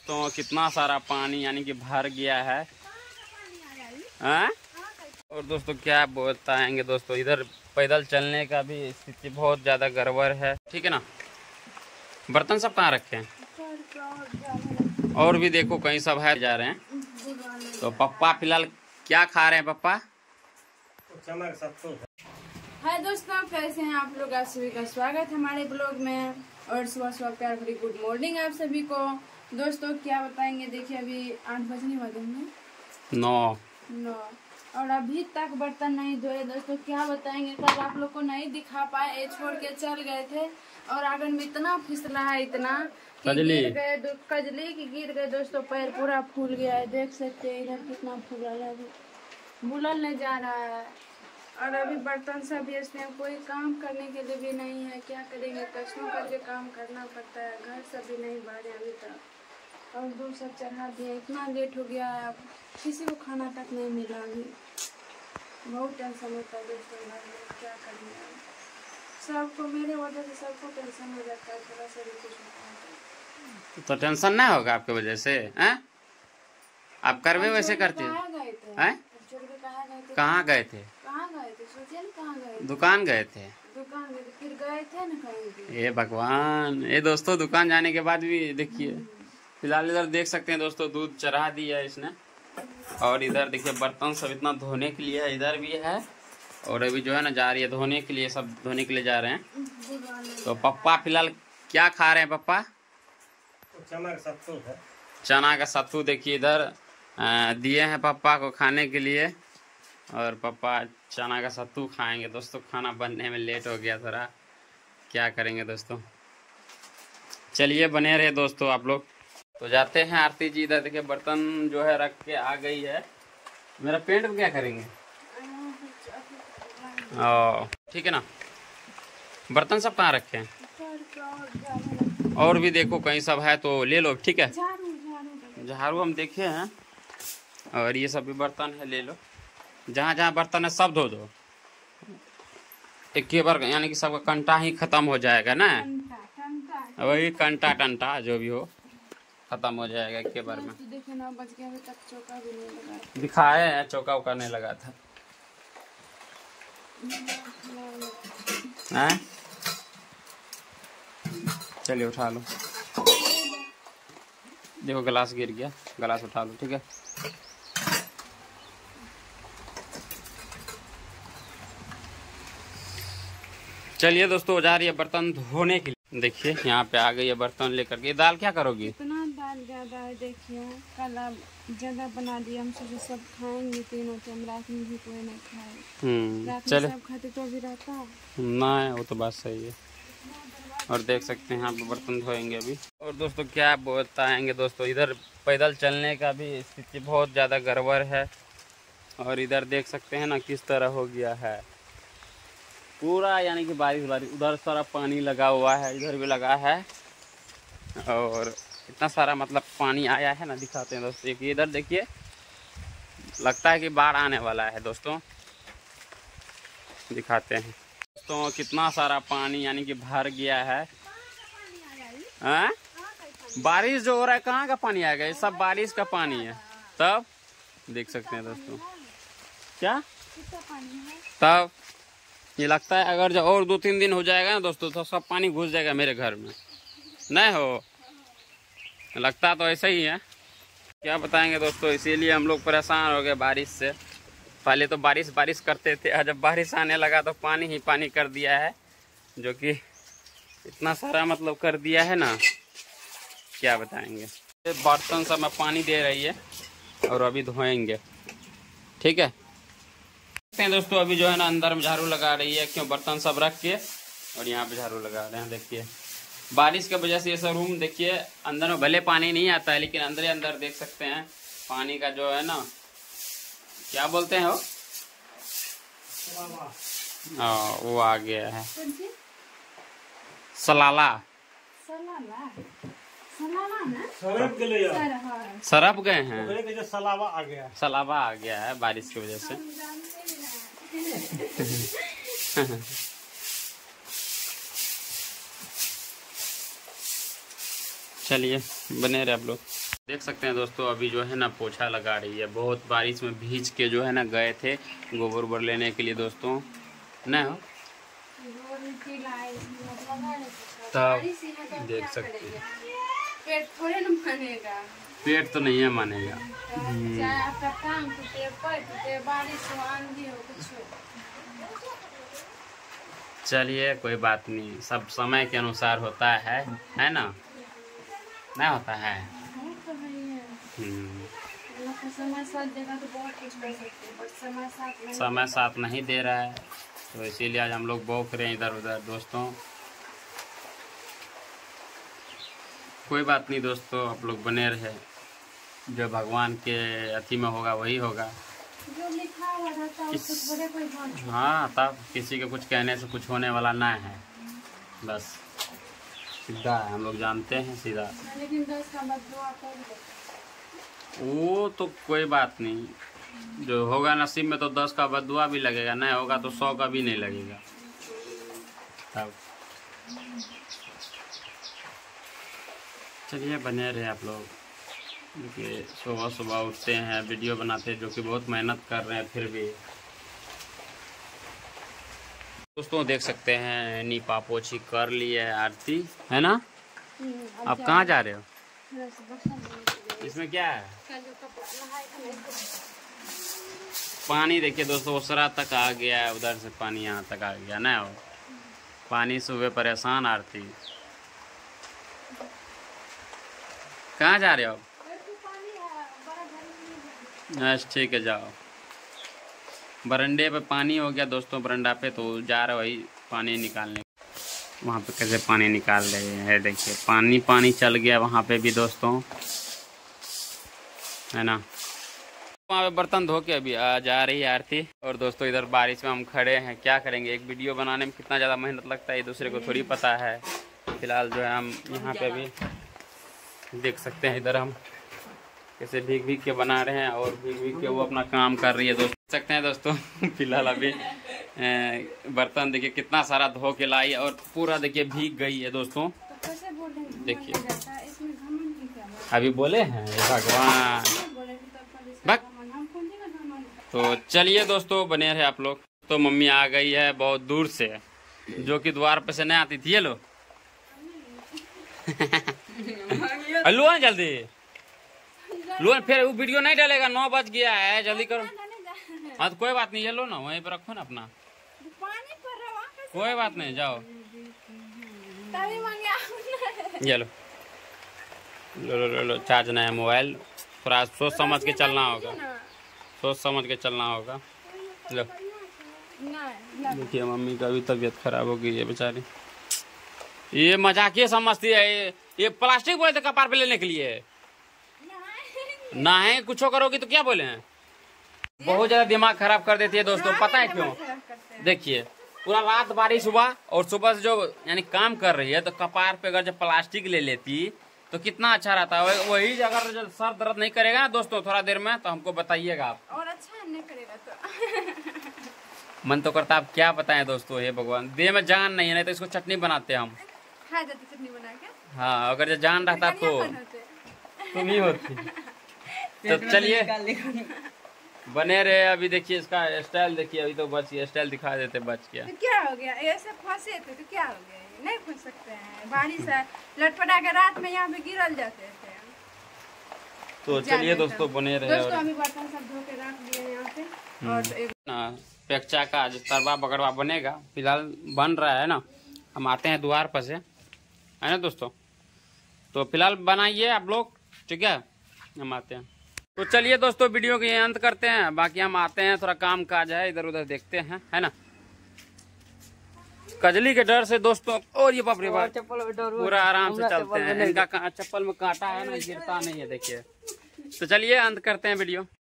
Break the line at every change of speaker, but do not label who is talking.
तो कितना सारा पानी यानी कि भर गया है। हाँ? और दोस्तों क्या बताएंगे दोस्तों, इधर पैदल चलने का भी स्थिति बहुत ज़्यादा गड़बड़ है। ठीक है ना। बर्तन सब कहाँ रखे हैं? और भी देखो कहीं सब है जा रहे हैं। तो पापा फिलहाल क्या खा रहे हैं पापा?
हाय दोस्तों, कैसे हैं आप लोग? आप सभी का स्वागत है हमारे ब्लॉग में। और सुबह सुबह प्यार भरी गुड मॉर्निंग आप सभी को। दोस्तों क्या बताएंगे, देखिए अभी 8 बजने वाले हैं। 9 और अभी तक बर्तन नहीं धोए। दोस्तों क्या बताएंगे, कल आप लोग को नहीं दिखा पाए, छोड़ के चल गए थे और आंगन में इतना फिसला है, इतना कि गिर गए, कजली की गिर गए। दोस्तों पैर पूरा फूल गया है, देख सकते हैं इधर कितना फूला है, बुलल नहीं जा रहा है। और अभी बर्तन सब इसमें कोई काम करने के लिए भी नहीं है, क्या करेंगे, कष्टों करके काम करना पड़ता है। घर सब भी नहीं बारे अभी तक, और दूध सब चढ़ा दिए। इतना लेट हो गया है, अब किसी को खाना तक नहीं मिला। अभी बहुत टेंशन होता है दोस्तों घर में, क्या करेंगे। सबको मेरे वजह से सबको टेंशन हो जाता है, थोड़ा सा भी कुछ होता है
तो टेंशन ना होगा आपके वजह से? हैं? आप करवे वैसे करते हैं? कहाँ गए थे? दुकान गए थे।
फिर गए थे ना कहीं।
ये भगवान, ये दोस्तों दुकान जाने के बाद भी देखिए, फिलहाल इधर देख सकते हैं दोस्तों दूध चढ़ा दिया है इसने। और इधर देखिए बर्तन सब इतना धोने के लिए है, इधर भी है। और अभी जो है ना जा रही है धोने के लिए, सब धोने के लिए जा रहे हैं। तो पापा फिलहाल क्या खा रहे हैं पापा? चना का सत्तू देखिए इधर दिए हैं पापा को खाने के लिए। और पापा चना का सत्तू खाएंगे। दोस्तों खाना बनने में लेट हो गया थोड़ा, क्या करेंगे दोस्तों। चलिए बने रहे दोस्तों आप लोग। तो जाते हैं आरती जी। इधर देखिए बर्तन जो है रख के आ गई है। मेरा पेंट क्या करेंगे? ठीक है ना। बर्तन सब कहाँ रखे हैं? और भी देखो कहीं सब है तो ले लो। ठीक है, झाड़ू हम देखे हैं। और ये सब भी बर्तन है, ले लो। जहाँ जहाँ बर्तन है सब धो दो एक के बार, यानी कि सबका कंटा ही खत्म हो जाएगा ना। वही कंटा टंटा जो भी हो खत्म हो जाएगा एक के बार में। दिखाए हैं चौका उका नहीं लगा था। हैं? चलिए उठा लो। देखो गिलास गिर गया, गिलास उठा लो। ठीक है, चलिए दोस्तों जा रही है बर्तन धोने के लिए। देखिए यहाँ पे आ गई है बर्तन लेकर के। दाल क्या करोगी?
इतना दाल ज्यादा है, देखिए कल आप ज्यादा बना दिया, हम सोचे सब खाएंगे तीनों टाइम, रात में भी कोई नहीं खाए। रात में सब खाते तो भी रहता
ना, वो तो बात सही है। और देख सकते हैं यहाँ पे बर्तन धोएंगे अभी। और दोस्तों क्या बताएंगे दोस्तों, इधर पैदल चलने का भी स्थिति बहुत ज़्यादा गड़बड़ है। और इधर देख सकते हैं ना किस तरह हो गया है पूरा, यानी कि बारिश। उधर सारा पानी लगा हुआ है, इधर भी लगा है। और इतना सारा मतलब पानी आया है ना, दिखाते हैं दोस्तों। एक इधर देखिए, लगता है कि बाढ़ आने वाला है दोस्तों, दिखाते हैं दोस्तों। कितना सारा पानी यानी कि भर गया है। हाँ? बारिश जो हो रहा है, कहाँ का पानी आएगा? ये सब बारिश का पानी है। तब देख सकते हैं दोस्तों, क्या तब ये लगता है अगर जो और 2-3 दिन हो जाएगा ना दोस्तों, तो सब पानी घुस जाएगा मेरे घर में। नहीं हो, लगता तो ऐसा ही है। क्या बताएंगे दोस्तों, इसीलिए हम लोग परेशान हो गए बारिश से। पहले तो बारिश करते थे, जब बारिश आने लगा तो पानी ही पानी कर दिया है, जो कि इतना सारा मतलब कर दिया है ना, क्या बताएंगे। बर्तन सब में पानी दे रही है और अभी धोएंगे। ठीक है दोस्तों, अभी जो है ना अंदर में झाड़ू लगा रही है, क्यों बर्तन सब रख के। और यहाँ पे झाड़ू लगा रहे हैं। देखिए बारिश की वजह से ये सब रूम देखिए, अंदर में भले पानी नहीं आता है, लेकिन अंदर देख सकते हैं पानी का जो है ना, क्या बोलते हैं वो, वो आ गया है। सलाला सरफ गए हैं, सलावा आ गया है बारिश की वजह से। चलिए बने रहे आप लोग। देख सकते हैं दोस्तों, अभी जो है ना पोछा लगा रही है। बहुत बारिश में भीज के जो है ना गए थे गोबर वोबर लेने के लिए दोस्तों, ना हो तब देख सकते हैं।
पेट थोड़े न मानेगा,
पेट तो नहीं है मानेगा।
चाहे आपका टांग टूटे, पैर टूटे, बारिश हो, आंधी हो, कुछ हो।
चलिए कोई बात नहीं, सब समय के अनुसार होता है ना, नहीं होता है।
समय साथ देगा तो बहुत कुछ कर सकते हैं, बट
समय साथ नहीं दे रहा है, तो इसीलिए आज हम लोग बौख रहे हैं इधर उधर दोस्तों। कोई बात नहीं दोस्तों, आप लोग बने रहे, जो भगवान के अति में होगा वही होगा।
जो लिखा हुआ रहता है उसको थोड़े कोई बात।
हाँ, तब किसी के कुछ कहने से कुछ होने वाला ना है, बस सीधा है, हम लोग जानते हैं सीधा।
लेकिन 10 का बददुआ कौन देता?
वो तो कोई बात नहीं, जो होगा नसीब में तो 10 का बददुआ भी लगेगा, नहीं होगा तो 100 का भी नहीं लगेगा। तब चलिए बने रहे आप लोग। देखिए सुबह सुबह उठते हैं, वीडियो बनाते हैं, जो कि बहुत मेहनत कर रहे हैं फिर भी। दोस्तों देख सकते हैं नीपा पोछी कर ली है आरती, है ना। आप कहाँ जा रहे हो? इसमें क्या है? पानी देखिए दोस्तों, उसरा तक आ गया है, उधर से पानी यहाँ तक आ गया ना। हो पानी से हुए परेशान आरती। कहाँ जा रहे हो? अच्छा ठीक है, जाओ। बरंडे पे पानी हो गया दोस्तों, बरंडा पे, तो जा रहे वही पानी निकालने। वहाँ पे कैसे पानी निकाल रहे हैं, देखिए पानी चल गया वहाँ पे भी दोस्तों, है ना। वहाँ पे बर्तन धो के अभी जा रही है आरती। और दोस्तों इधर बारिश में हम खड़े हैं, क्या करेंगे, एक वीडियो बनाने में कितना ज़्यादा मेहनत लगता है ये दूसरे को थोड़ी पता है। फिलहाल जो है हम यहाँ पे भी देख सकते हैं, इधर हम कैसे भीग के बना रहे हैं, और भीग के वो अपना काम कर रही है दोस्तों। देख सकते हैं दोस्तों फिलहाल अभी बर्तन देखिए कितना सारा धो के लाई, और पूरा देखिए भीग गई है दोस्तों। देखिए अभी बोले हैं भगवान भक्त। तो चलिए दोस्तों बने रहे आप लोग। तो मम्मी आ गई है बहुत दूर से, जो कि द्वार पे से नहीं आती थी। ये लो लो जल्दी लो, फिर वो वीडियो नहीं डालेगा, 9 बज गया है, जल्दी करो। हाँ तो कोई बात नहीं, ये लो ना, वहीं पर रखो ना अपना, कोई बात नहीं, जाओ ये लो लो लो लो। चार्ज नहीं है मोबाइल, थोड़ा सोच समझ के चलना होगा, सोच समझ के चलना होगा। लो देखिए मम्मी का भी तबीयत खराब हो गई है बेचारी। ये मजाकिया समझती है, ये प्लास्टिक बोले थे कपार पे लेने के लिए, ना है कुछ करोगी तो क्या बोले हैं। बहुत ज्यादा दिमाग खराब कर देती है दोस्तों, पता है क्यों? देखिए पूरा रात बारिश हुआ, और सुबह से जो यानी काम कर रही है, तो कपार पे अगर जब प्लास्टिक ले लेती तो कितना अच्छा रहता है। वही अगर जब सर दर्द नहीं करेगा ना दोस्तों थोड़ा देर में, तो हमको बताइएगा आप,
और अच्छा नहीं करेगा तो
मन तो करता आप क्या बताएं दोस्तों। हे भगवान, देह में जान नहीं है, नहीं तो इसको चटनी बनाते हम,
खा जाती चटनी बना के।
हाँ अगर जो जान रहता तो तुम ही होती। तो चलिए बने रहे। अभी देखिए इसका स्टाइल देखिए, अभी तो बच गया, स्टाइल दिखा देते बच गया।
तो क्या हो गया, ऐसे फंसे थे तो क्या हो गया, नहीं फंस सकते हैं। बारिश है, लटपटा के रात में यहाँ पे गिरल जाते थे।
तो चलिए दोस्तों बने रहे।
दोस्तों अभी बर्तन सब धो के रख दिए यहाँ पे, और एक
पेक्चा का जो तरवा बगड़वा बनेगा, फिलहाल बन रहा है ना। हम आते हैं द्वार पर से, है ना दोस्तों। तो फिलहाल बनाइए आप लोग, ठीक है, हम आते हैं। तो चलिए दोस्तों वीडियो के अंत करते हैं, बाकी हम आते हैं, थोड़ा काम काज है, इधर उधर देखते हैं, है ना। कजली के डर से दोस्तों, और ये बाप रे बाप, पूरा आराम से चलते हैं। इनका चप्पल में कांटा है ना, गिरता नहीं है, देखिए। तो चलिए अंत करते हैं वीडियो।